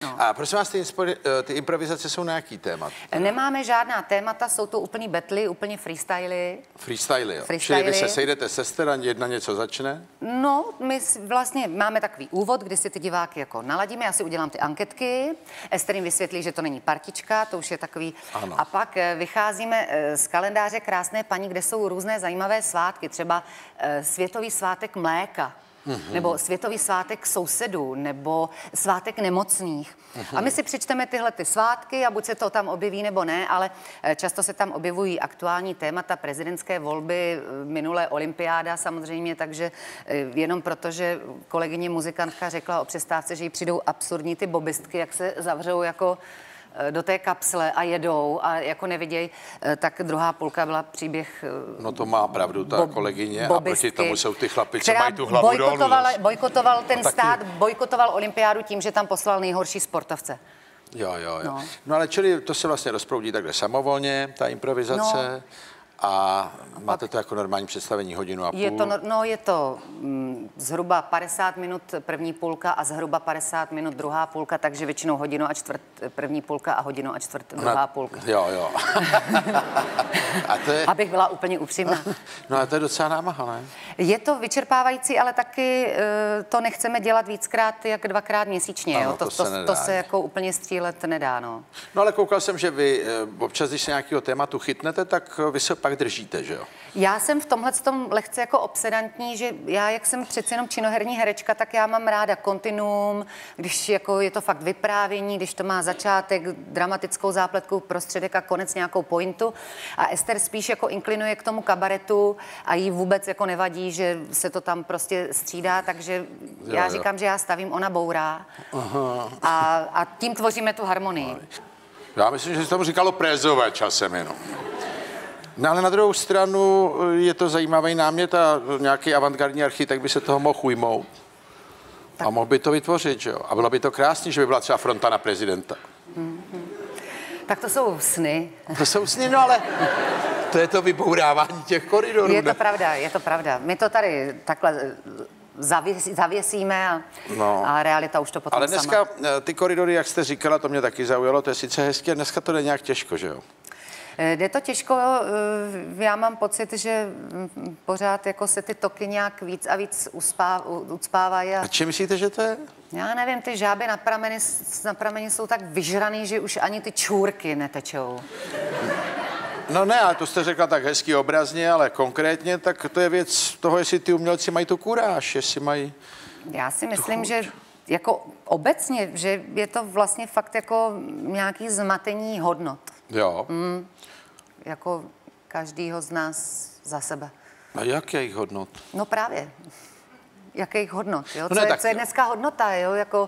No. A prosím vás, ty improvizace jsou na jaký témat? Nemáme žádná témata, jsou to úplný betly, úplně freestyly. Freestyly, jo. Čili vy se sejdete sester a jedna něco začne? No, my vlastně máme takový úvod, kdy si ty diváky jako naladíme, já si udělám ty anketky, Ester jim vysvětlí, že to není partička, to už je takový. Ano. A pak vycházíme z kalendáře Krásné paní, kde jsou různé zajímavé svátky, třeba Světový svátek mléka. Nebo Světový svátek sousedů, nebo svátek nemocných. A my si přečteme tyhle ty svátky a buď se to tam objeví, nebo ne, ale často se tam objevují aktuální témata, prezidentské volby, minulé olympiáda samozřejmě, takže jenom proto, že kolegyně muzikantka řekla o přestávce, že jí přijdou absurdní ty bobistky, jak se zavřou jako do té kapsle a jedou a jako neviděj, tak druhá půlka byla příběh. No to má pravdu ta kolegyně a proti tomu jsou ty chlapi, co mají tu hlavu dolů. Bojkotoval ten stát, bojkotoval olympiádu tím, že tam poslal nejhorší sportovce. Jo. No ale čili to se vlastně rozproudí takhle samovolně, ta improvizace. No. A máte to jako normální představení hodinu a půl? Je to zhruba 50 minut první půlka a zhruba 50 minut druhá půlka, takže většinou hodinu a čtvrt první půlka a hodinu a čtvrt druhá půlka. Jo. A to je... Abych byla úplně upřímná. No a to je docela námaha, ne? Je to vyčerpávající, ale taky to nechceme dělat víckrát jak dvakrát měsíčně. Ano, jo? To se jako úplně střílet nedá. No ale koukal jsem, že vy občas, když se nějakého tématu chytnete, tak vy se pak držíte, že jo? Já jsem v tomhle tom lehce jako obsedantní, že já, jak jsem přeci jenom činoherní herečka, tak já mám ráda kontinuum, když jako je to fakt vyprávění, když to má začátek, dramatickou zápletku, prostředek a konec nějakou pointu. A Ester spíš jako inklinuje k tomu kabaretu a jí vůbec jako nevadí, že se to tam prostě střídá, takže já říkám, že já stavím, ona bourá. A tím tvoříme tu harmonii. Já myslím, že se tomu říkalo prézové časem jenom. No ale na druhou stranu je to zajímavý námět a nějaký avantgardní architekt by se toho mohl ujmout. Tak. A mohl by to vytvořit, že jo? A bylo by to krásný, že by byla třeba fronta na prezidenta. Tak to jsou sny. To jsou sny, no ale to je to vybourávání těch koridorů. Je to pravda. My to tady takhle zavěsíme a realita už to potom ale dneska sama. Ty koridory, jak jste říkala, to mě taky zaujalo, to je sice hezké, a dneska to jde nějak těžko, že jo? Jde to těžko, já mám pocit, že pořád jako se ty toky nějak víc a víc ucpávají. A čím myslíte, že to je? Já nevím, ty žáby na prameni jsou tak vyžraný, že už ani ty čůrky netečou. No ne, ale to jste řekla tak hezky obrazně, ale konkrétně, tak to je věc toho, jestli ty umělci mají tu kuráž, jestli mají... Já si myslím, že jako obecně, že je to vlastně fakt jako nějaký zmatení hodnot. Jo. Jako každýho z nás za sebe. A jakých hodnot? No právě. Jakých hodnot, jo? No Co je dneska hodnota, jo? Jako...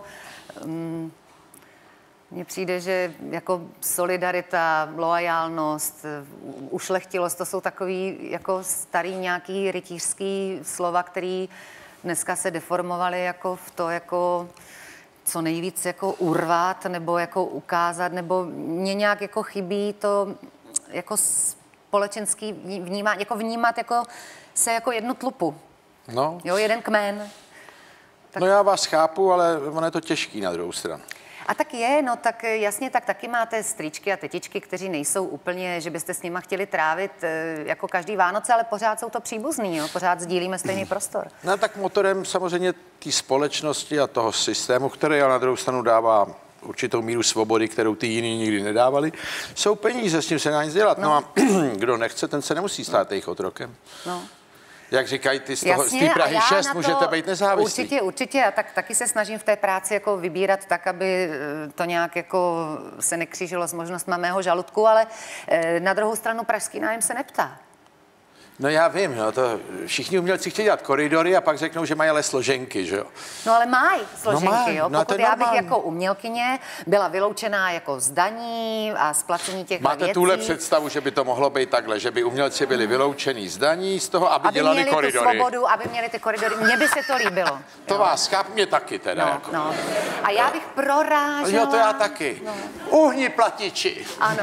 Mně přijde, že jako solidarita, loajálnost, ušlechtilost, to jsou takový jako starý nějaký rytířský slova, který dneska se deformovaly jako v to jako co nejvíc jako urvat nebo jako ukázat, nebo mě nějak jako chybí to jako společenský vnímání, jako vnímat jako se jako jednu tlupu. No. Jo, jeden kmen. Tak... No já vás chápu, ale ono je to těžký na druhou stranu. A tak je, no tak jasně, tak taky máte strýčky a tetičky, kteří nejsou úplně, že byste s nima chtěli trávit jako každý Vánoce, ale pořád jsou to příbuzný, jo? Pořád sdílíme stejný prostor. No tak motorem samozřejmě té společnosti a toho systému, který na druhou stranu dává určitou míru svobody, kterou ty jiní nikdy nedávali, jsou peníze, s tím se dá nic dělat. No a kdo nechce, ten se nemusí stát jejich otrokem. No. Jak říkají ty z té Prahy 6, můžete být nezávislí. Určitě, a taky se snažím v té práci jako vybírat tak, aby to nějak jako se nekřížilo s možnostmi mého žaludku, ale na druhou stranu pražský nájem se neptá. No já vím, no to všichni umělci chtějí dělat koridory a pak řeknou, že mají ale složenky, že jo? No ale mají složenky, jo? No, pokud já bych jako umělkyně byla vyloučená jako z daní a z placení těch věcí. Máte tuhle představu, že by to mohlo být takhle, že by umělci byli vyloučení z daní z toho, aby dělali koridory. Aby měli tu svobodu, aby měli ty koridory. Mně by se to líbilo. To vás chápu, mě taky teda. No, jako. no. A já bych prorážela. Jo, to já taky. No. Uhni platiči. Ano.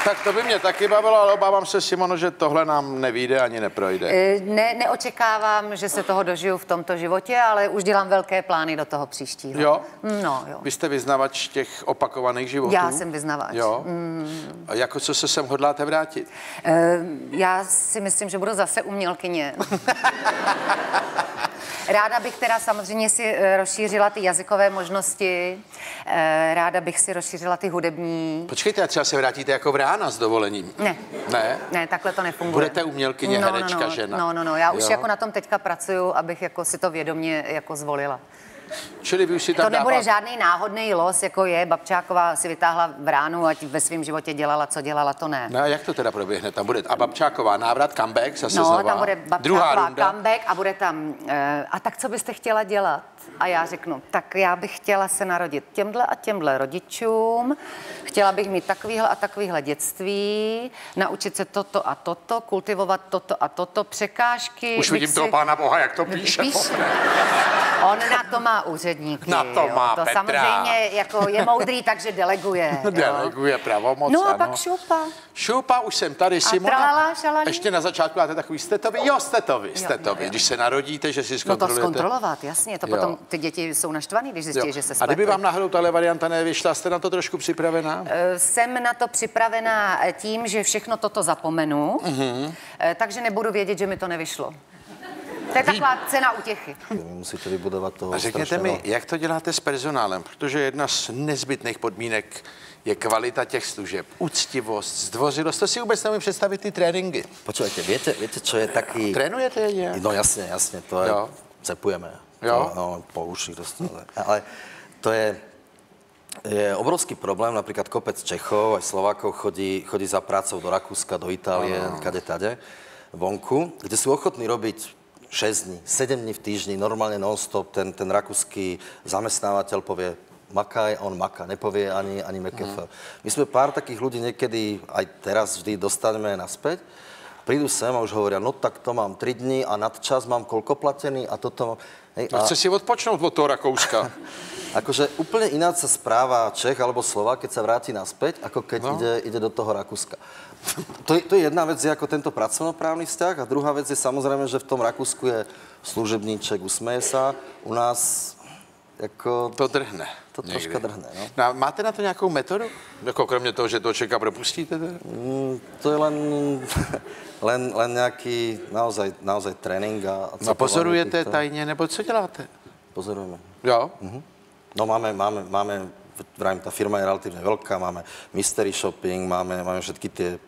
Tak to by mě taky bavilo, ale obávám se, Simono, že tohle nám nevyjde ani neprojde. Neočekávám, že se toho dožiju v tomto životě, ale už dělám velké plány do toho příštího. Jo? No, jo. Vy jste vyznavač těch opakovaných životů? Já jsem vyznavač. Jo? A jako co se sem hodláte vrátit? Já si myslím, že budu zase umělkyně. Ráda bych teda samozřejmě si rozšířila ty jazykové možnosti, ráda bych si rozšířila ty hudební. Počkejte, a třeba se vrátíte jako Vrána s dovolením? Ne. Ne? Ne, takhle to nefunguje. Budete umělkyně, herečka, žena? No, já už jako na tom teďka pracuju, abych jako si to vědomě jako zvolila. Čili vy už si tam to nebude žádný náhodný los, jako je Babčáková si vytáhla Vránu, ať ve svém životě dělala, co dělala, to ne. No a jak to teda proběhne? Tam bude a Babčáková návrat, comeback zase no, znova? Tam bude Babčáková comeback a bude tam, a tak co byste chtěla dělat? A já řeknu, tak já bych chtěla se narodit těmhle a těmhle rodičům, chtěla bych mít takovýhle a takovýhle dětství, naučit se toto a toto, kultivovat toto a toto, překážky. Už vidím toho Pána Boha, jak to píše. On na to má úředníky. Na to má to Petra. Samozřejmě jako je moudrý, takže deleguje. Deleguje pravomoc. No a ano. pak šupa. Šupa, už jsem tady, Simona. Tralala, šalali. Ještě na začátku máte takový stetový. Jo, stetový. Když se narodíte, že si zkontrolujete. No to zkontrolovat, jasně. To potom ty děti jsou naštvaný, když zjistí, že se spletli. A kdyby vám náhodou tahle varianta nevyšla, jste na to trošku připravená? Jsem na to připravená tím, že všechno toto zapomenu, takže nebudu vědět, že mi to nevyšlo. To je taková cena útěchy. Musíte vybudovat toho. A řekněte mi, jak to děláte s personálem? Protože jedna z nezbytných podmínek je kvalita těch služeb, úctivost, zdvořilost. To si vůbec nevím představit ty tréninky. Počujete, viete, čo je taký... Trénujete je nějak? No jasně, to je... Jo. Cepujeme. Jo. No, po uších dostane. Ale to je obrovský problém, napríklad kopec Čechov, aj Slovákov chodí za prácou do Rakúska, do Itálie, kade-tade, vonku, kde sú ochotní robiť 6 dní, 7 dní v týždni, normálne non-stop, ten rakúsky zamestnávateľ povie makaj, on maká, nepovie ani MKF. My sme pár takých ľudí niekedy, aj teraz vždy dostaneme naspäť, prídu sem a už hovoria, no tak to mám 3 dní a nadčas mám koľko platený a toto... Hej, a chce si odpočnout od toho Rakouska. Akože úplne ináč sa správa Čech alebo Slovák, keď sa vráti naspäť, ako keď ide do toho Rakúska. To je jedna vec, je ako tento pracovnoprávny vzťah a druhá vec je samozrejme, že v tom Rakúsku je služebníček, usmeje sa. U nás jako... To drhne. To troška drhne, no. No, máte na to nějakou metodu? Jako kromě toho, že toho Čeka propustíte? To je len nejaký naozaj trénink a no pozorujete tajně, nebo co děláte? Pozorujeme. Jo? No máme, vrajím, tá firma je relatívne veľká, máme mystery shopping, máme všetky tie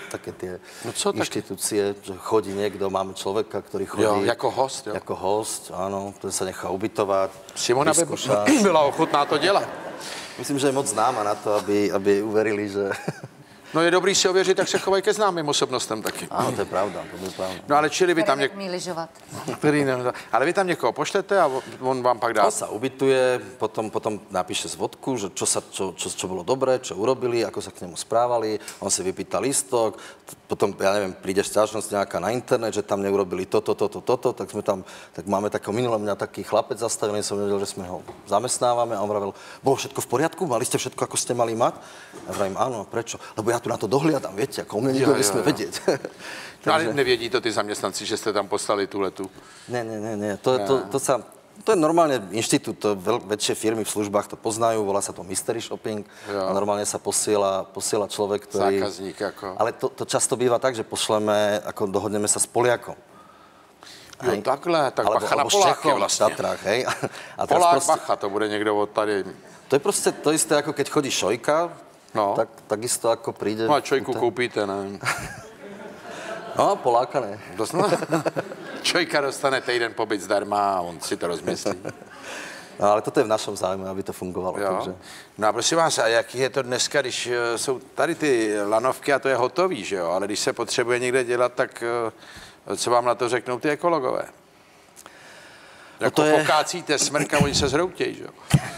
inštitúcie, že chodí niekto, máme človeka, ktorý chodí... Jo, jako host, jo? Jako host, áno, ten sa nechá ubytovať. Simona by byla ochotná to dělat. Myslím, že je moc známa na to, aby uverili, že... No je dobrý si ověřit, tak se chovají ke známým osobnostem taky. Áno, to je pravda, No ale čili vy tam lyžovat. Ale vy tam někoho pošlete a on vám pak dá... On sa ubytuje, potom napíše zvodku, že čo bolo dobré, čo urobili, ako sa k nemu správali, on si vypýta lístok, potom, ja neviem, príde sťažnosť nejaká na internet, že tam neurobili toto, tak máme takého minulé mňa taký chlapec zastavený, som vedel, že sme ho zamestnávame a on vravel, bolo všetko v poriadku, mali ste všetko, ako ste mali mať? A vravím, áno, prečo? Lebo ja tu na to dohliadam, viete, ako u mňa nikto nesmie vedieť. No, ale nevědí to ty zaměstnanci, že jste tam poslali tuhletu? Ne, to je normálne inštitút, väčšie firmy v službách to poznajú, volá sa to mystery shopping a normálne sa posiela človek, ktorý... Zákazník ako... Ale to často býva tak, že pošleme, ako dohodneme sa s Poliakom. Jo, takhle, tak bacha na Poláky vlastně. Tatrách, hej. A Polák proste, bacha, to bude někdo od tady. To je proste to isté, ako keď chodí šojka, tak isto ako príde... No a čojku koupíte, nevím. No, Poláka ne. Čojka dostane týden pobyt zdarma a on si to rozmyslí. No, ale toto je v našom zájmu, aby to fungovalo. Takže... No a prosím vás, a jaký je to dneska, když jsou tady ty lanovky a to je hotový, že jo? Ale když se potřebuje někde dělat, tak co vám na to řeknou ty ekologové? Jako pokácíte smrk a oni se zhroutějí, že jo?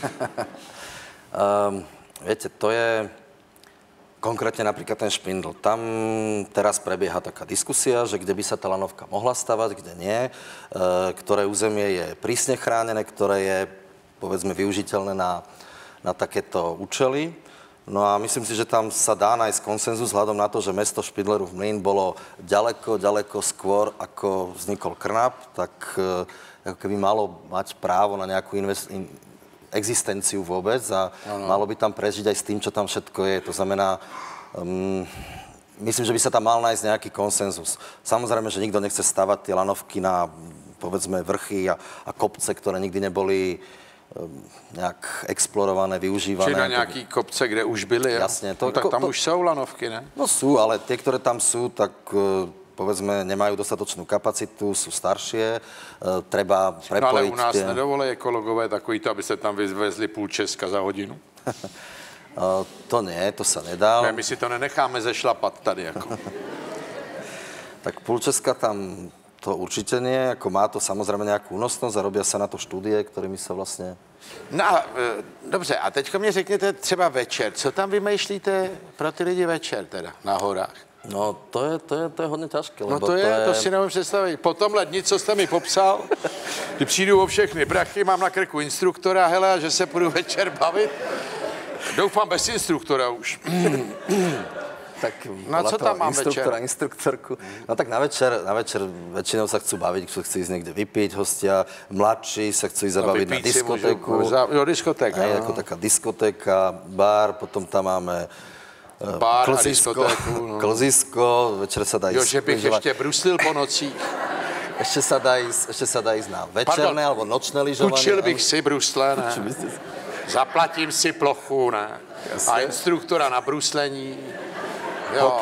Viete, to je... Konkrétne napríklad ten Špindl. Tam teraz prebieha taká diskusia, že kde by sa tá lanovka mohla stavať, kde nie, ktoré územie je prísne chránené, ktoré je, povedzme, využiteľné na takéto účely. No a myslím si, že tam sa dá nájsť konsenzus vzhľadom na to, že mesto Špindlerův Mlýn bolo ďaleko skôr, ako vznikol Krnap, tak ako keby malo mať právo na nejakú existenciu vôbec a malo by tam prežiť aj s tým, čo tam všetko je. To znamená, myslím, že by sa tam mal nájsť nejaký konsenzus. Samozrejme, že nikto nechce stavať tie lanovky na, povedzme, vrchy a kopce, ktoré nikdy neboli nějak explorované, využívané. Či na nějaký kopce, kde už byly. Jasně. No, tak tam už jsou lanovky, ne? No sú, ale tie, ktoré tam sú, tak povedzme, nemajú dostatočnú kapacitu, sú staršie, treba prepojiť... No ale u nás nedovolí ekologové takový to, aby se tam vyvezli půl Česka za hodinu. To nie, to sa nedá. Ne, my si to nenecháme zešlapat tady, jako. Tak půl Česka tam... To určite nie, ako má to samozrejme nejakú únosnosť a robia sa na to štúdie, ktorými sa vlastne... No a dobře, a teďko mě řekněte třeba večer, co tam vymýšlíte pro ty lidi večer teda na horách? No to je hodně těžké. No to si nevím představit. Po tomhle dni, co jste mi popsal, kdy přijdu o všechny brachy, mám na krku instruktora, hele, a že se půjdu večer bavit. Doufám bez instruktora už. Tak no co tam mám instruktora, večer? Instruktorku. No tak na večer väčšinou sa chcú baviť, chcú ísť niekde vypiť hostia, mladší sa chcú ísť zabaviť na diskotéku. Jo, diskotéka. Aj ako taká diskotéka, bar, potom tam máme bar a diskotéku. No. Klzisko, večer sa dá ísť... Jo, že bych ještě bruslil po nocích. Ešte sa dá ísť na večerné alebo nočné lyžovanie. Půjčil bych si brusle, ne? Zaplatím si plochu, ne? Jasne. A instruktora na bruslení. Jo.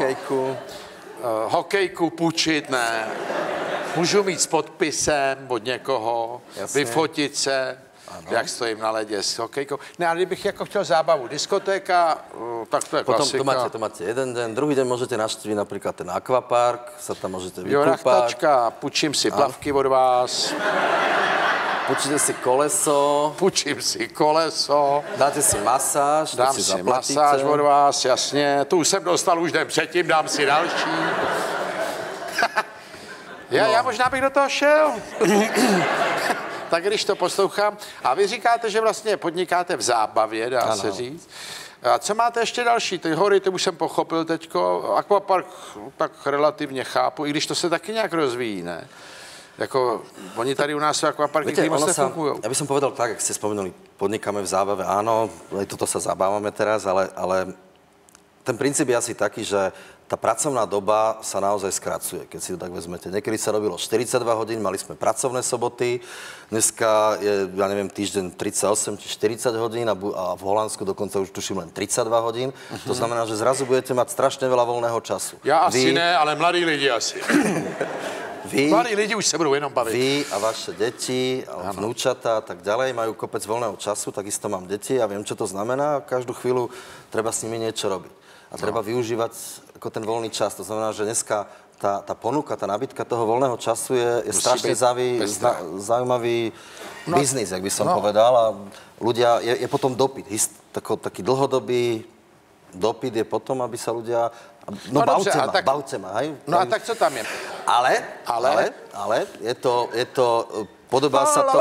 Hokejku půjčit, ne. Můžu mít s podpisem od někoho, jasně. Vyfotit se, ano. Jak stojím na ledě s hokejkou. Ne, ale kdybych jako chtěl zábavu, diskotéka, tak to je klasika. Potom to máte jeden den, druhý den můžete navštívit například ten akvapark, se tam můžete vykúpať. Jo, rachtačka, půjčím si plavky od vás. Půjčíte si koleso. Půjčím si koleso. Dáte si masáž. Dám si masáž od vás, jasně. Tu jsem dostal už den předtím, dám si další. Já možná bych do toho šel. Tak když to poslouchám. A vy říkáte, že vlastně podnikáte v zábavě, dá se říct. A co máte ještě další? Ty hory, ty už jsem pochopil teďko. Aquapark tak relativně chápu, i když to se taky nějak rozvíjí, ne? Jako, oni tady u nás sú akvaparky, ktorý moc nefungujú. Ja by som povedal tak, jak ste spomenuli, podnikáme v zábave, áno, aj toto sa zabávame teraz, ale ten princíp je asi taký, že tá pracovná doba sa naozaj skracuje, keď si to tak vezmete. Niekedy sa robilo 42 hodín, mali sme pracovné soboty, dneska je, ja neviem, týždeň 38 či 40 hodín a v Holandsku dokonca už tuším len 32 hodín. To znamená, že zrazu budete mať strašne veľa voľného času. Ja asi ne, ale mladí lidi asi. Mladí lidi už se budou jenom bavit. Vy a vaše deti, a vnúčata a tak ďalej majú kopec voľného času, takisto mám deti a viem, čo to znamená. Každú chvíľu treba s nimi niečo robiť. A treba využívať ako ten voľný čas. To znamená, že dneska tá ponuka, tá nabytka toho voľného času je strašne zaujímavý biznis, jak by som povedal. A ľudia, je potom dopyt. Taký dlhodobý dopyt je potom, aby sa ľudia... No bavte ma, hej? No a tak co tam je? Ale je to podobá sa to...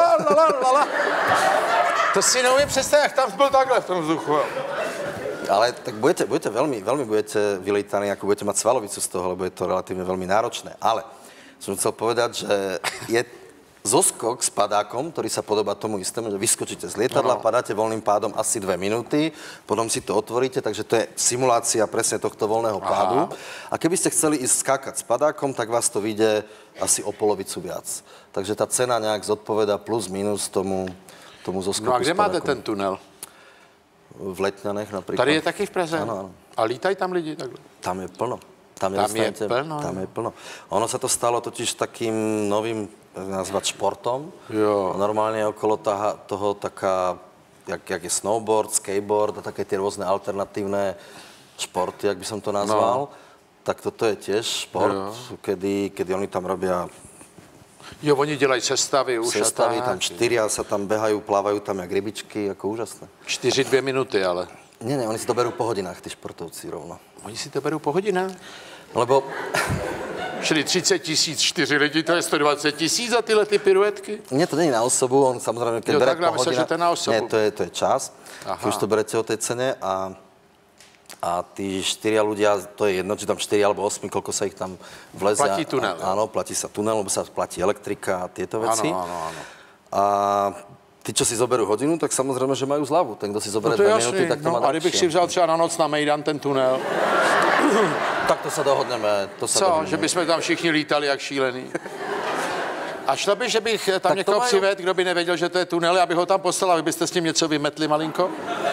To si neumím představit, jak tam byl takhle v tom vzduchu. Ale tak budete veľmi budete vylítaní, ako budete mať svalovicu z toho, lebo je to relatívne veľmi náročné. Ale som chcel povedať, že je zoskok s padákom, ktorý sa podobá tomu istému, že vyskočíte z lietadla, padáte voľným pádom asi 2 minúty, potom si to otvoríte, takže to je simulácia presne tohto voľného pádu. A keby ste chceli ísť skákať s padákom, tak vás to vyjde asi o polovicu viac. Takže tá cena nejak zodpoveda plus minus tomu zoskoku. No a kde máte ten tunel? V Letňanech napríklad. Tady je taky v Praze? Áno. A lítají tam lidi takhle? Tam je plno. Tam je plno. Ono sa to stalo totiž takým novým, nazvať športom. Jo. Normálne okolo toho taká, jak je snowboard, skateboard a také tie rôzne alternatívne športy, jak by som to nazval. Tak toto je tiež šport, kedy oni tam robia... Jo, oni dělají sestavy už. Sestavy, tam 4 sa tam behajú, plávajú tam jak rybičky, ako úžasné. 4-2 minuty, ale... Nie, oni si to berú po hodinách, tí športovci rovno. Oni si to berú po hodinách? Lebo... Čili 30 000, 4 lidi, to je 120 000 za tyhle ty piruetky? Nie, to nie je na osobu, on samozrejme, keď bere po hodinách... Že to je na osobu. Nie, to je čas, keď už to berete o tej cene a A tí 4 ľudia, to je jedno, či tam 4 alebo 8, koľko sa ich tam vleze. Platí tunel. Áno, platí sa tunel, lebo sa platí elektrika a tieto veci. Áno. A tí, čo si zoberú hodinu, tak samozrejme, že majú zľavu. Ten, kto si zoberie No to 2 je minúty, jasný. tak to má A kdybych si vzal třeba na noc na Mejdan ten tunel, tak to sa dohodneme. že bychom tam všichni lítali jak šílený. A šlo by, že bych tam Tak někoho přivedl, kdo by nevěděl, že to je tunel, abych ho tam poslal a vy byste s tím něco vymetli malinko?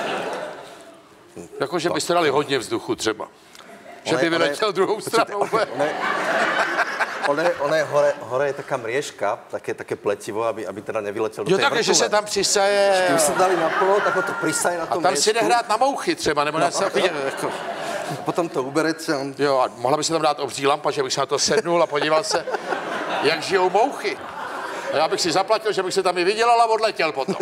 Jako, že byste dali hodně vzduchu třeba. Že by vyletěl druhou stranou. Ono je hore je taká mriežka, také pletivo, aby teda nevyletěl do Jo, tej takhle, že se tam přisaje. Když se dali na polo, tak ho to prisaje na tom A tam si jde hrát na mouchy třeba, nebo něco jako. Potom to uberete. Jo, a mohla by se tam dát obří lampa, že bych se na to sednul a podíval se, jak žijou mouchy. A já bych si zaplatil, že bych se tam i vydělal a odletěl potom.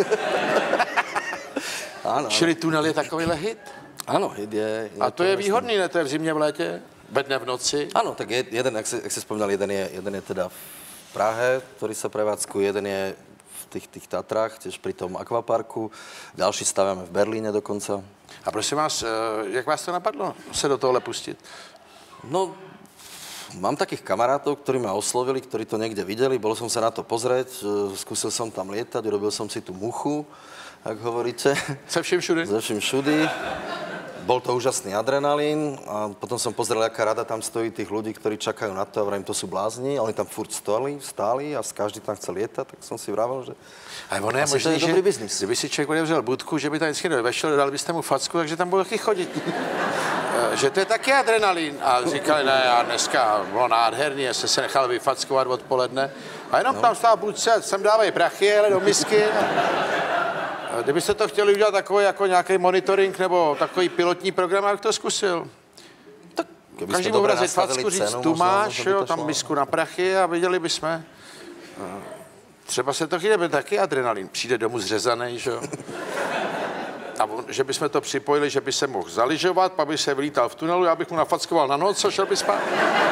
Áno. Čili tunel je takovýhle hit. Áno, hit je... A to je výhodný, ne? To je v zimě, v létě, ve dne, v noci. Áno, tak jeden, jak si spomínal, jeden je teda v Prahe, ktorý sa prevádzkuje, jeden je v tých Tatrách, tiež pri tom akvaparku, ďalší staviame v Berlíne dokonca. A prosím vás, jak vás to napadlo se do tohohle pustit? No, mám takých kamarátov, ktorí ma oslovili, ktorí to niekde videli, bol som sa na to pozrieť, skúsil som tam lietať, urobil som si tú muchu, ak hovoríte. Se vším všudy? Se vším všudy. Bol to úžasný adrenalín a potom som pozrel, aká rada tam stojí tých ľudí, ktorí čakajú na to a vrajím, to sú blázni. A oni tam furt stáli a každý tam chcel lietať, tak som si vravel, že ale ono je asi možný, to je dobrý biznis. Kdyby si člověk odevřel budku, že by tam vždycky vešel, dali byste mu facku, takže tam bude taky chodit. Že to je taky adrenalín. A říkali, ne, já dneska bylo nádherný, já jsem se nechal vyfackovat odpoledne. A jenom tam stál budce, sem dávají prachy, ale do misky. Kdybyste to chtěli udělat takový jako nějaký monitoring nebo takový pilotní program, jak to zkusil? Tak Každý mu vrazit facku, říct, tu máš, jo, tam misku na prachy a viděli bychom. Třeba se to chytne, taky adrenalin. Přijde domů zřezaný, že jo. A že bychom to připojili, že by se mohl zaližovat, pak by se vylítal v tunelu, já bych mu nafackoval na noc a šel by spát.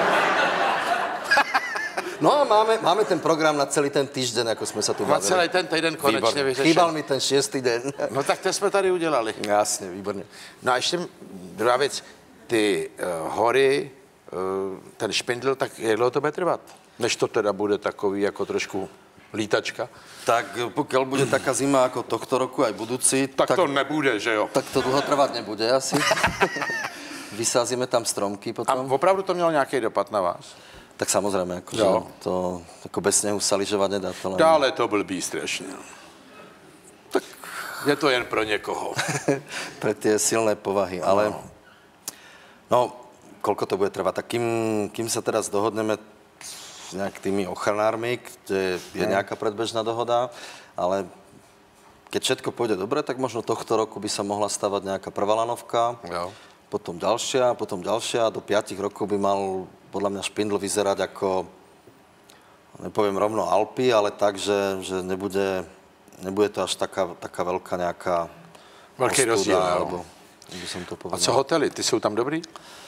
No a máme ten program na celý ten týždeň, jako jsme se tu bavili. Na celý ten týden konečně vyřešen. Chýbal mi ten 6. den. No tak to jsme tady udělali. Jasně, výborně. No a ještě druhá věc, ty hory, ten špindl, tak jak dlouho to bude trvat? Než to teda bude takový jako trošku lítačka. Tak pokiaľ bude taká zima ako tohto roku aj budúci, Tak to nebude, že jo? tak to dlho trvať nebude asi. Vysázíme tam stromky A potom. opravdu to mělo nějaký dopad na vás? Tak samozrejme, akože Jo. to ako bez snehu sa lyžovať nedá to len. Dále to blbý strašně. Tak je to jen pro někoho. Pre tie silné povahy, ale no, koľko to bude trvať? Tak kým sa teraz dohodneme s nejak tými ochranármi, kde je nejaká predbežná dohoda, ale keď všetko pôjde dobre, tak možno tohto roku by sa mohla stavať nejaká prvá lanovka, Jo. potom ďalšia a do 5 rokov by mal podľa mňa špindl vyzerať ako, nepoviem rovno Alpy, ale tak, že nebude to až taká veľká nejaká Velký ostuda, rozdíl, jo. alebo by som to A povedal. co hotely, ty jsou tam dobrý?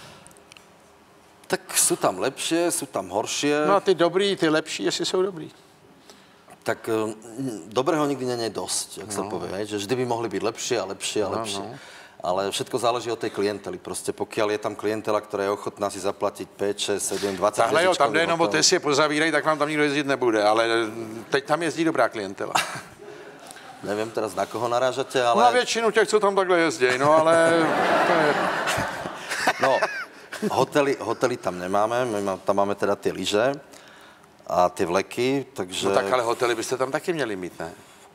Tak sú tam lepšie, sú tam horšie. No a ty dobrý, ty lepší, jestli jsou dobrý. Tak dobrého nikdy nie je dosť, jak sa povie, hej, že vždy by mohli byť lepšie a lepšie a lepšie. Ale všetko záleží od tej klientely. Proste pokiaľ je tam klientela, ktorá je ochotná si zaplatiť 5, 6, 7, 20 Tahle jo, tam jde jenom o hotel. testy, je pozavírají, tak vám tam nikdo jezdit nebude, ale teď tam jezdí dobrá klientela. Neviem teraz, na koho narážate, Ale... ale... Na většinu těch, co tam takhle jezdí, no ale to je... No, hotely tam nemáme, tam máme teda tie lyže a tie vleky, takže... No tak ale hotely byste tam taky měli mít, ne?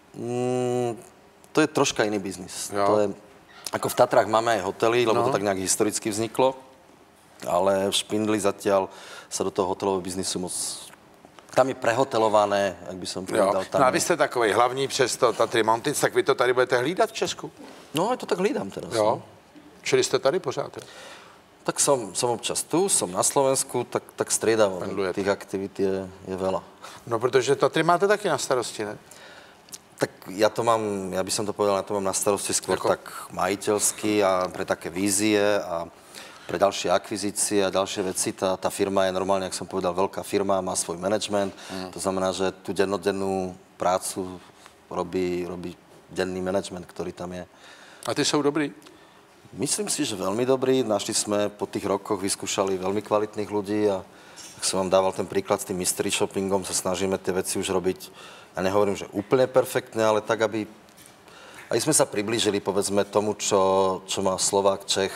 To je troška iný biznis. Jo. To je, ako v Tatrách máme aj hotely, lebo to tak nejak historicky vzniklo, ale v Špindli zatiaľ sa do toho hotelového biznisu moc... Tam je prehotelované, jak by som Jo. povedal. Tam No a je- vy jste takovej hlavní přes to Tatry Mountains, tak vy to tady budete hlídat v Česku? No, aj to tak hlídam teraz. Jo. No. Čili jste tady pořád, jo? Tak som občas tu, som na Slovensku, tak striedavo. Pendlujete. Tých aktivít je veľa. No protože Tatry máte taky na starosti, ne? Tak ja by som to povedal, ja to mám na starosti skôr Ako? tak majiteľsky a pre také vízie a pre ďalšie akvizície a ďalšie veci. Tá firma je normálne, jak som povedal, veľká firma, má svoj management. To znamená, že tú dennodennú prácu robí denný management, ktorý tam je. A ty jsou dobrý? Myslím si, že veľmi dobrý. Našli sme po tých rokoch, vyskúšali veľmi kvalitných ľudí a ak som vám dával ten príklad s tým mystery shoppingom, sa snažíme tie veci už robiť, ja nehovorím, že úplne perfektne, ale tak, aby aj sme sa priblížili, povedzme, tomu, čo má Slovák, Čech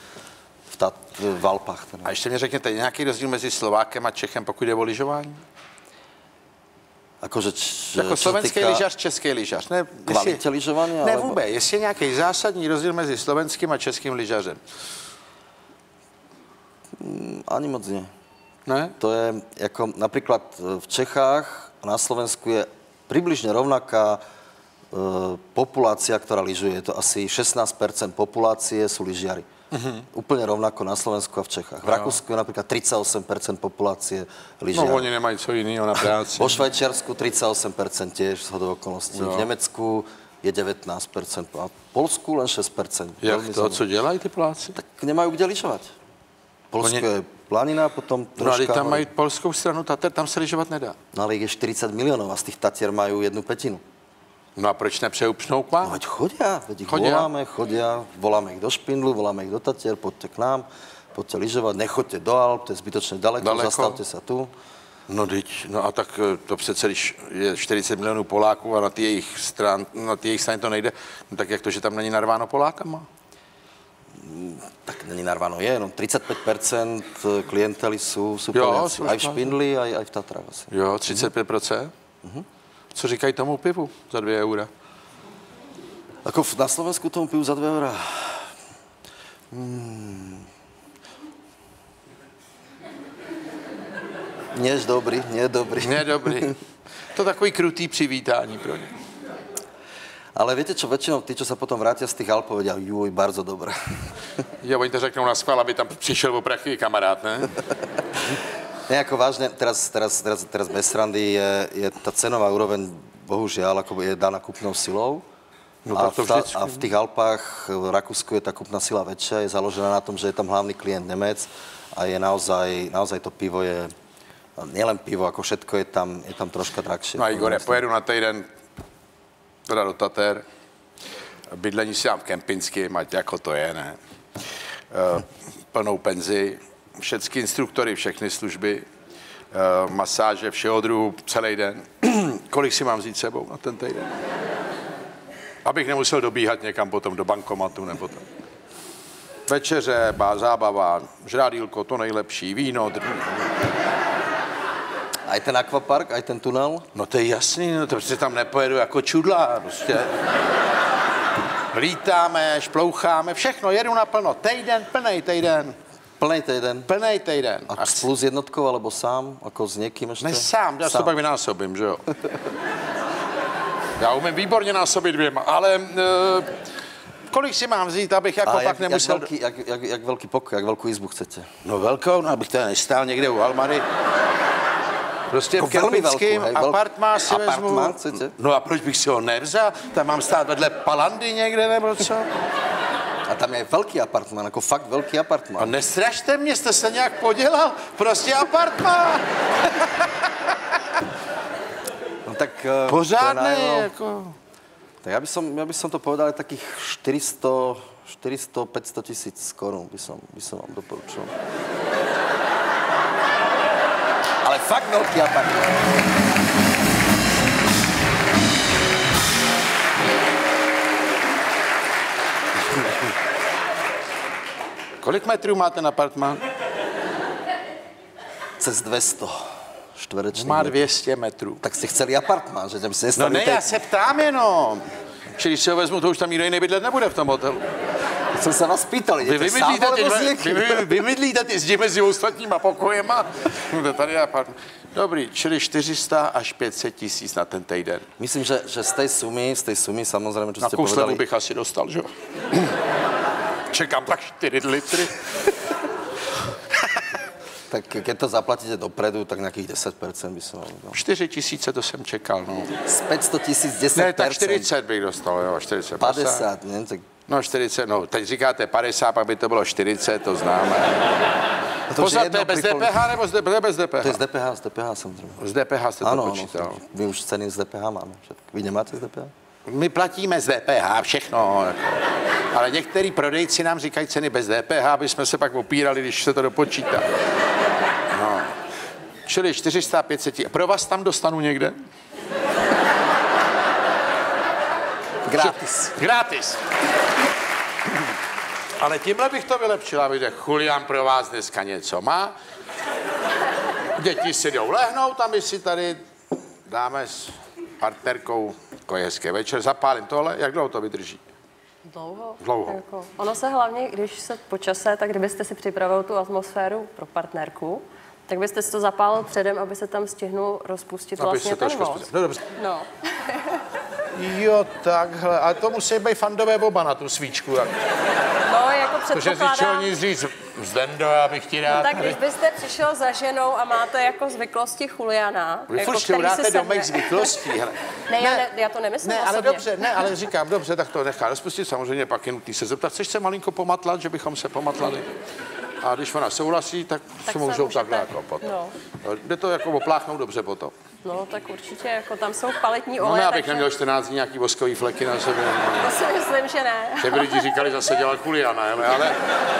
v Alpách. A ještě mi řekněte, nějaký rozdíl mezi Slovákem a Čechem, pokud jde o lyžování? Jako slovenský lyžař, český lyžař. Ne, kvalitě lyžování? Ne vůbec. Jestli je nějaký zásadní rozdíl mezi slovenským a českým lyžařem? Ani moc nie. Ne? To je, jako napríklad v Čechách a na Slovensku je približne rovnaká populácia, ktorá lyžuje. Je to asi 16% populácie sú lyžiari. Úplne rovnako na Slovensku a v Čechách. V Rakúsku je napríklad 38% populácie lyžiarov. No, oni nemají co jiného na práci. Vo Švajčiarsku 38% tiež shodou okolností. V Nemecku je 19%. A v Polsku len 6%. Jak to, co dělají ty Poláci? Tak nemajú kde lyžovať. Polsko je planina, potom troška... No ale tam mají polskou stranu Tater, tam se lyžovat nedá. No ale ich je 40 miliónov a z tých Tatier majú 1/5. No a proč nepřeupšnou k vám? No veď chodia, voláme ich do Špindlu, voláme ich do Tatier, poďte k nám, poďte lyžovať, nechoďte do Alp, to je zbytočne daleko, zastavte sa tu. No a tak to přece, když je 40 milionů Poláků a na ty jejich straně to nejde, no tak jak to, že tam není narváno Polákama? Tak není narváno, je, no 35% klientely sú Poliaci, aj v Špindli, aj v Tatrách asi. Jo, 35%? Co říkají tomu pivu za 2 eura? Ako na Slovensku tomu pivu za 2 eura? Nie je dobrý. To takový krutý přivítání pro ně. Ale viete čo, väčšinou tí, čo sa potom vrátia z tých Alp, povedia, juj, bardzo dobré. Jo, oni to řeknou na schvál, aby tam přišel o prachy kamarád, ne? Nejako vážne, teraz bez srandy je tá cenová úroveň, bohužiaľ, ako je daná kúpnou silou. No, a v tých Alpách, v Rakúsku je tá kúpna sila väčšia, je založená na tom, že je tam hlavný klient Nemec a je naozaj to pivo je, nielen pivo, ako všetko je tam troška drahšie. No a Igore, pojedu na týden teda do Tater, bydlení si dám kempinský, mať jako to je, ne? Plnou penzi, všechny instruktory, všechny služby, masáže, všeho druhu, celý den. Kolik si mám vzít sebou na ten týden? Abych nemusel dobíhat někam potom do bankomatu nebo tak. Večeře, zábava, žrádýlko, to nejlepší, víno. Aj ten akvapark, aj ten tunel? No to je jasný, no to prostě tam nepojedu jako čudla, prostě. Lítáme, šploucháme, všechno, jedu naplno, plnej týden. Plnej týden. A spolu s jednotkou, alebo sám, ako s někým ještě? Ne sám, já to pak vynásobím, že jo. Já umím výborně násobit 2, ale kolik si mám vzít, abych jako pak nemusel... Jak velký pokoj, jak velkou izbu chcete? No velkou, no abych tady nestál někde u Almary. Prostě v kempickém apartmá si vezmu. No a proč bych si ho nevzal? Tam mám stát vedle Palandy někde, nebo co? A tam je velký apartmán, jako fakt velký apartmán. A nestrašte mě, jste se nějak podělal. Prostě apartmán. No tak... Pořádný, jako... Tak ja by som to povedal takých 400-500 tisíc korun by som vám doporučil. Ale fakt veľký apartmán. Kolik metrů má ten apartmán? Cez 200 čtverečných. Má 200 metrů. Tak ste chceli apartmán, že tam si nestavili... No ne, já se ptám jenom. Když si ho vezmu, to už tam nikdo jiný bydlet nebude v tom hotelu. Jsem se vás pýtal, jdete sám alebo s někým? Vy mydlíte ty zdi mezi ostatníma pokojema. No tady je apartmán. Dobrý, čili 400 až 500 tisíc na ten týden. Myslím, že z tej sumy samozřejmě, čo ste povedali... Na slevu bych asi dostal, že jo? Čekám tak 4 litry. Tak keď to zaplatíte dopredu, tak nějakých 10% by som... 4 tisíce to jsem čekal, no. Z 500 tisíc 10%. Ne, tak 40 bych dostal, jo, 40. 50, ne? Tak... No 40, no, teď říkáte 50, pak by to bylo 40, to známe. Pozor, to je bez DPH nebo bez DPH? To je z DPH samozřejmě. Z DPH jste to počítal. Ano, my už ceny z DPH máme. Vy nemáte z DPH? My platíme z DPH všechno. Jako. Ale některý prodejci nám říkají ceny bez DPH, aby jsme se pak opírali, když se to dopočítá. No. Čili 400, 500. Pro vás tam dostanu někde? Gratis. Gratis. Ale tímhle bych to vylepšila, víte, Julián pro vás dneska něco má. Děti si jdou lehnout a my si tady dáme s partnerkou jako hezký večer. Zapálím tohle, jak dlouho to vydrží? Dlouho. Dlouho. Jako, ono se hlavně, když se po čase, tak kdybyste si připravil tu atmosféru pro partnerku, tak byste si to zapálil předem, aby se tam stihnul rozpustit vlastně ten vosk. No dobře. No. Jo, takhle. Ale to musí být fandové oba na tu svíčku. Jak. No, jako Protože si předpokládám... nic říct, Zdendo, já bych ti rád. No, tak když byste přišel za ženou a máte jako zvyklosti Juliana, Vy jako, furt který udáte si do sedne... mých zvyklostí. Hele. Ne, já to nemyslím Ne, ale osobně. dobře, ne, ale říkám, dobře, tak to nechá rozpustit. Samozřejmě pak je nutný se zeptat, chceš se malinko pomatlat, že bychom se pomatlali? A když ona souhlasí, tak se můžou takhle jako potom. No. Jde to jako opláchnout dobře potom. No, tak určitě, jako tam jsou kvalitní No oleje, ne, abych takže... neměl 14 dní nějaký voskový fleky na sobě. To si myslím, že ne. Že by lidi říkali, zase dělal Juliana, ale...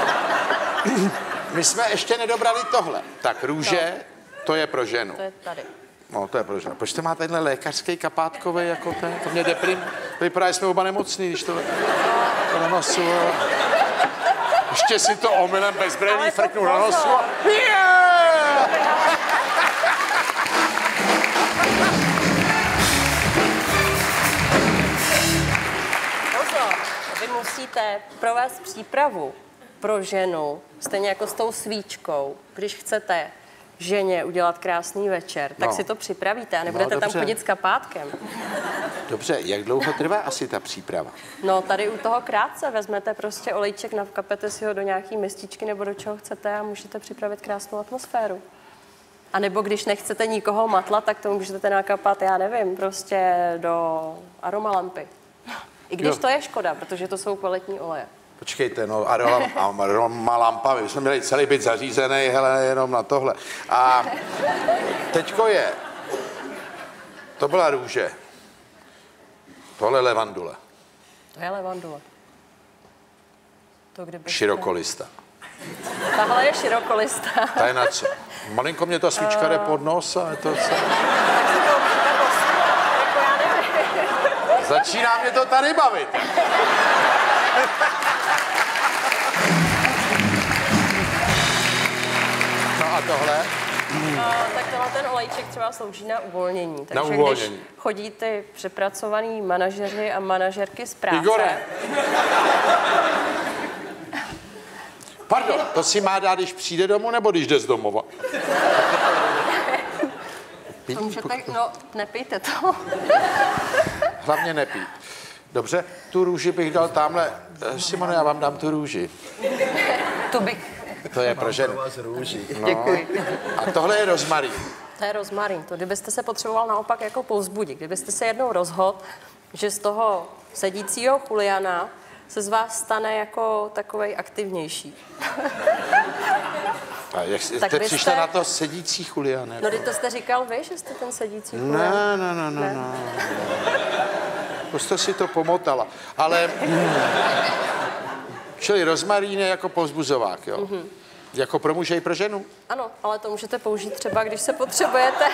My jsme ještě nedobrali tohle. Tak růže, to je pro ženu. To je tady. No, to je pro ženu. Proč to má tenhle lékařský kapátkový jako ten? To mě deprim. Vypadá, že jsme oba nemocný, když to na nosu. Ještě si to omylem bezbrejný frknu na nosu. Yeah! Pozor, vy musíte provést přípravu pro ženu, stejně jako s tou svíčkou. Když chcete ženě udělat krásný večer, tak No. si to připravíte a nebudete tam dobře. chodit s kapátkem. Dobře, jak dlouho trvá asi ta příprava? No, tady u toho krátce vezmete prostě olejček, nakapete si ho do nějaký mističky nebo do čeho chcete a můžete připravit krásnou atmosféru. A nebo když nechcete nikoho matlat, tak to můžete nakapat, já nevím, prostě do aromalampy. I když Jo. to je škoda, protože to jsou kvalitní oleje. Počkejte, no, aroma lampa, my jsme měli celý byt zařízený, hele, jenom na tohle. A teďko je, to byla růže, tohle levandule, To je levandule. To kdybyste... širokolista. Tahle je širokolista. Ta je na co? Malinko mě ta svíčka jde pod nos a je to co? Tak si to můžete posunout, jako já nevím. Začíná mě to tady bavit. No a tohle? Tak tohle ten olejček třeba slouží na uvolnění. Takže uvolnění. když chodí ty přepracovaný manažeři a manažerky z práce... Igore. Pardon, to si má dát, když přijde domů, nebo když jde z domova? To můžete, no, nepijte to. Hlavně nepít. Dobře, tu růži bych dal tamhle. Simone, já vám dám tu růži. To bych... To je pro ženu. No. Děkuji. A tohle je rozmarín. To je rozmarín. To kdybyste se potřeboval naopak jako povzbudit. Kdybyste se jednou rozhodl, že z toho sedícího Juliana se z vás stane jako takovej aktivnější. A jak jste Tak vy přišla jste- na to sedící Julian? No, teď to jste říkal vy, že jste ten sedící Julian. Ne. Prostě si to pomotala. Ale... Čili rozmarín je jako povzbuzovák, jo? Jako pro muže i pro ženu? Ano, ale to můžete použít třeba, když se potřebujete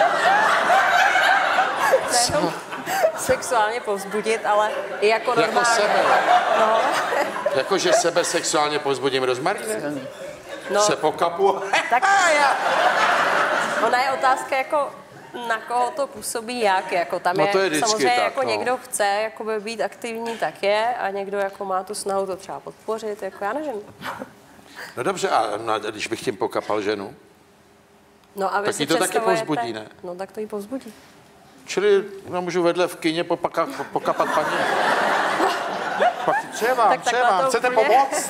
nejenom sexuálně povzbudit, ale i jako normálně. Jako sebe. No, Jakože sebe sexuálně povzbudím rozmarínem? no, Se pokapu. tak ona je otázka jako na koho to působí jak, jako tam No je, to je vždycky samozřejmě tak, jako no. někdo chce jakoby být aktivní, tak je, a někdo jako má tu snahu to třeba podpořit, jako já nevím. No dobře, a když bych tím pokapal ženu? No a vy Tak si jí to taky představujete- povzbudí, ne? No tak to jí povzbudí. Čili já můžu vedle v kyně pokapat paní. Pak co vám, takhle to chcete úplně- pomoct?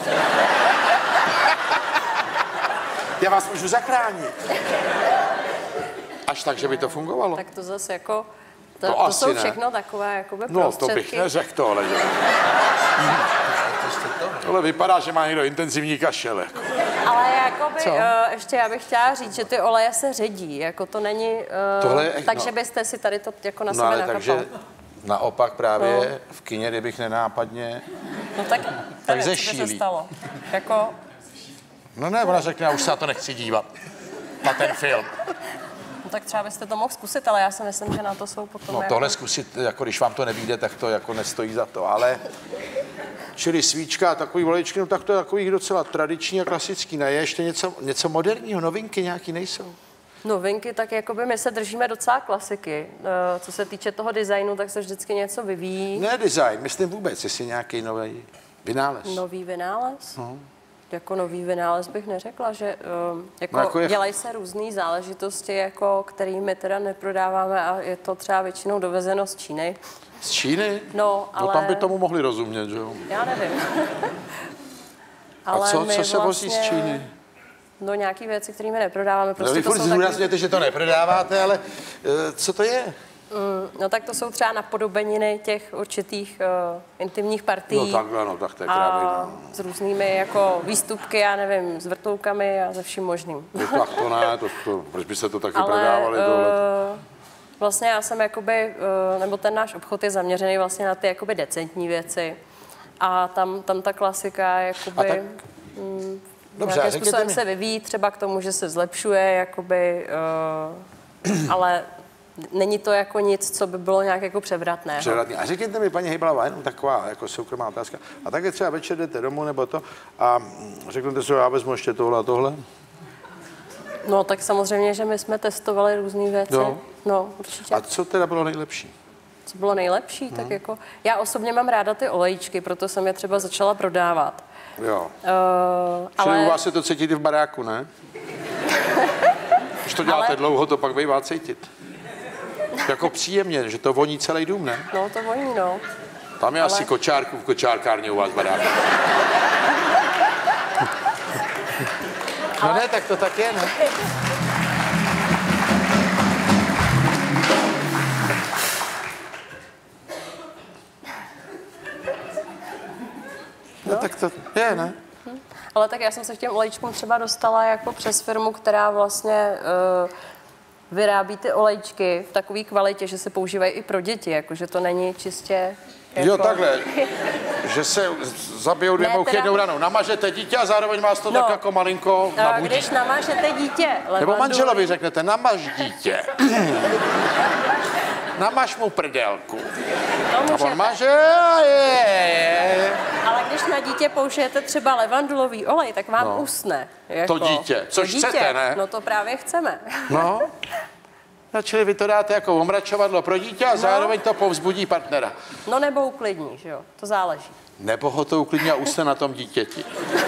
Já vás můžu zachránit. Až tak, že by to fungovalo. Tak to zase jako, To to asi jsou ne. všechno takové jakoby No, to prostředky. bych neřekl tohle. Že? Tohle vypadá, že má někdo intenzivní kašel. Jako. Ale jakoby, Co? ještě já bych chtěla říct, že ty oleje se ředí, jako to není, Tohle je- takže no. byste si tady to jako na No sebe ale nakapal. takže naopak právě v kyně, kdybych nenápadně No tak nevím, co by se zešílí. stalo. Jako, No ne, ona řekne, já už se na to nechci dívat. Na ten film. no tak třeba byste to mohl zkusit, ale já si myslím, že na to jsou potom No jako... tohle zkusit, jako když vám to nevíde, tak to jako nestojí za to, ale... Čili svíčka a takový volejčky, no tak to je takový docela tradiční a klasický. Ne, je ještě něco moderního, novinky nějaký nejsou? Novinky, tak jakoby my se držíme docela klasiky. Co se týče toho designu, tak se vždycky něco vyvíjí. Ne design, myslím vůbec, jestli nějaký nový vynález. Nový vynález? Jako nový vynález bych neřekla, že jako, No jako je... dělají se různé záležitosti, jako, kterými teda neprodáváme a je to třeba většinou dovezeno z Číny. Z Číny? No, ale... No tam by tomu mohli rozumět, že jo? Já nevím. A Ale co my se vozí z Číny? No nějaký věci, kterými neprodáváme. No, Prostě vy to furt jsou zdůrazňujete, takový... že to neprodáváte, ale co to je? No tak to jsou třeba napodobeniny těch určitých intimních partií. No takhle, no tak to je krávina. S různými jako výstupky, já nevím, s vrtulkami a se vším možným. No, tak to ne, proč by se to taky Ale prodávali tohle? vlastně já jsem jakoby, nebo ten náš obchod je zaměřený vlastně na ty jakoby decentní věci. A tam ta klasika jakoby... Tak... Dobře, nějakým způsobem se vyvíjí třeba k tomu, že se zlepšuje, jakoby, ale není to jako nic, co by bylo nějak jako převratné. Převratný. A řekněte mi, paní Hejbalová, jenom taková jako soukromá otázka. A také třeba večer jdete domů nebo to a řeknete si, já vezmu ještě tohle a tohle? No tak samozřejmě, že my jsme testovali různé věci. Jo. No, určitě. A co teda bylo nejlepší? Co bylo nejlepší, tak jako... Já osobně mám ráda ty olejčky, proto jsem je třeba začala prodávat. Jo. Ale... Čili u vás se to cítit v baráku, ne? Když to děláte dlouho, to pak bývá cítit. Jako příjemně, že to voní celý dům, ne? No, to voní, no. Tam je asi kočárku v kočárkárně u vás v baráku. No ne, tak to tak je, ne? No tak to je, ne? Ale tak já jsem se k těm olejčkům třeba dostala jako přes firmu, která vlastně vyrábí ty olejčky v takové kvalitě, že se používají i pro děti, jakože to není čistě... Jako... Jo, takhle, že se zabijou dvě mouchy jednou ranou. Namažete dítě a zároveň vás to tak jako malinko nabudí. Když namažete dítě... Nebo manželovi řeknete, namaž dítě. Namaž mu prdelku. A on maže a je. Ale když na dítě použijete třeba levandulový olej, tak vám usne. Jako, To dítě, což dítě. chcete, ne? No to právě chceme. No. No, čili vy to dáte jako omračovadlo pro dítě a zároveň to povzbudí partnera. No nebo uklidní, že jo? To záleží. Nebo ho to uklidní a usne na tom dítěti.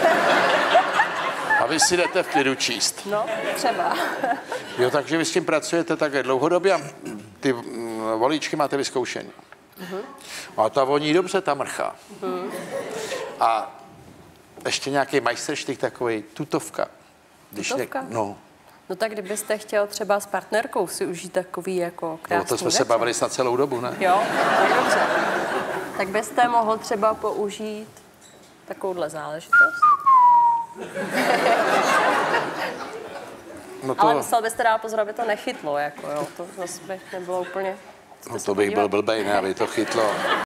A vy si jdete v klidu číst. No, třeba. Jo, takže vy s tím pracujete také dlouhodobě a ty volíčky máte vyzkoušený. A ta voní dobře, ta mrcha. A ještě nějaký majsterštyk takový, tutovka. Tutovka? No. No tak kdybyste chtěl třeba s partnerkou si užít takový jako krásný No, to jsme se bavili snad celou dobu, ne? Jo, tak dobře. Tak byste mohl třeba použít takovouhle záležitost. No to... Ale musel byste dát pozor, aby to nechytlo, jako jo. To zase by nebylo úplně... No to bych byl blbej, ne, aby to chytlo.